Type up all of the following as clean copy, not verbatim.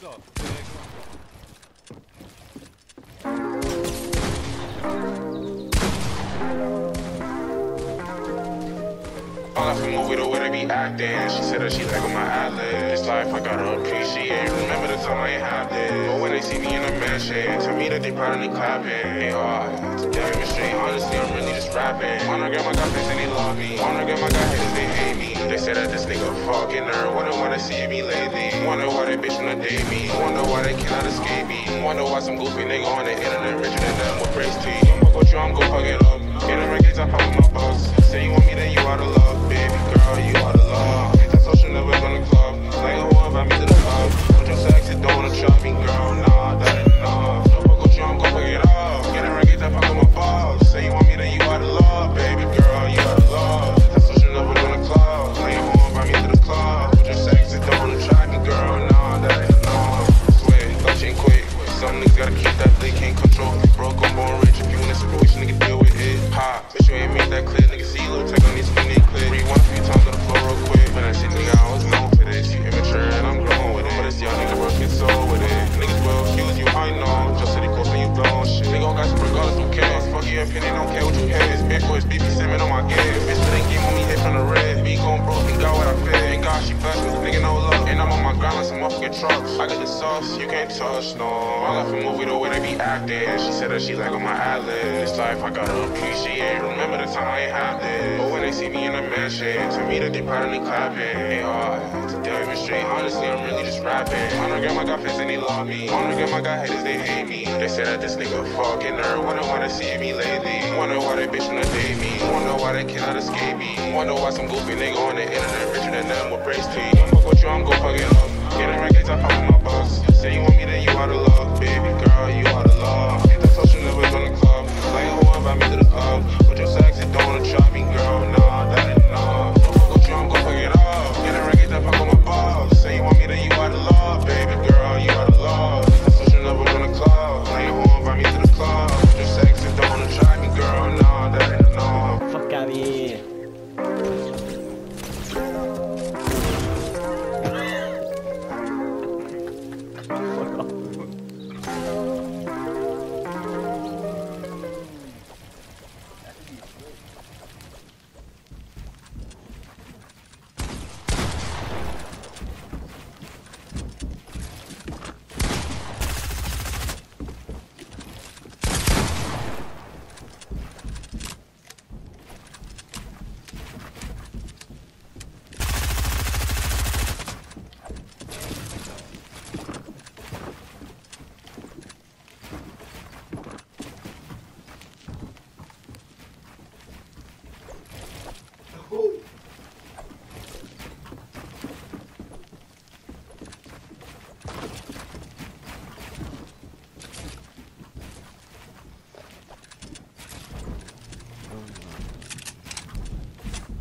go. All I can move with the way they be acting. She said that she like on my eyelid. This life I gotta appreciate. Remember the time I ain't have this. But when they see me in a mansion, tell me that they proud and they clapping. Hey, to demonstrate, honestly, I'm really just rapping. Wanna get my got fans and they love me. Wanna get my got haters, they hate me. They say that this nigga fucking nerd. Wonder why they see me lately. Wonder why they bitch wanna date me. Wonder why they cannot escape me. Wonder why some goofy nigga on the internet richer than them with brace teeth. Don't fuck with you, I'm gon' fuck it up. Get the records, I pop with my bucks. Say you want me, then you out of love. Baby girl, you out of love. Ain't that social never on the club. Like who invite me to the club? Put your sexy, don't wanna chop me, girl. Nah, that ain't enough. Don't fuck with you, I'm gon' fuck it up. Get the records, I pop with my bucks. Say you want me, then you out of love. Baby girl, you out of love. Ain't that social never on the club. Like who invite me to the club? Put your sexy, don't wanna chop me, girl. Nah, that ain't enough. Swear, don't change quick. Some niggas gotta keep that they can't control. Broke, I'm born rich. If you in a situation, nigga, deal with it. Ha, bitch, you ain't made that clear. Nigga, see you little tech on these skinny clip. Rewind a few times on the floor real quick. When I see nigga, I was known for this. You immature and I'm growing with it. But it's young nigga, broken soul with it. Niggas will accuse you, I know. Just city close and you blowing shit. They gon' got some regardless, who cares? Fuck your opinion, don't care what you hear. It's big boys, BB Simmons on my gear. Bitch, but they game on me, hit from the red. Me gon' broke, me got what I feel. Ain't God, she blessed me, nigga, no love. And I'm on my grind like some motherfucking trucks. I got the sauce, you can't touch, no. I left a movie the way they be acting. She said that she like on my eyelid. This life I gotta appreciate. Remember the time I ain't have this. But when they see me in a mansion, tell me that they proud and they clapping. Hey, to demonstrate, honestly, I'm really just rapping. Wanna get my got fans and they love me. Wanna get my got haters, they hate me. They say that this nigga fucking nerd. Wonder why they see me lately. Wonder why they bitch wanna date me. Wonder why they cannot escape me. Wonder why some goofy nigga on the internet richer than them with brace teeth. Don't fuck with you, I'm gon' fuck it up. Get the records, I pop with my bucks. Say you want me, then you out of love. Baby girl, you out of love. Ain't that social never on the club. Like who invite me to the club? Put your sexy, don't wanna chop me, girl. Nah, that ain't enough. Don't fuck with you, I'm gon' fuck it up. Get the records, I pop with my bucks. Say you want me, then you out of love. Baby girl, you out of love. Ain't that social never on the club. Like who invite me to the club? Put your sexy, don't wanna chop me, girl. Nah, that ain't enough. Fuck out of here.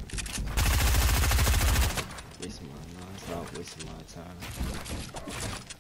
Wasting my time.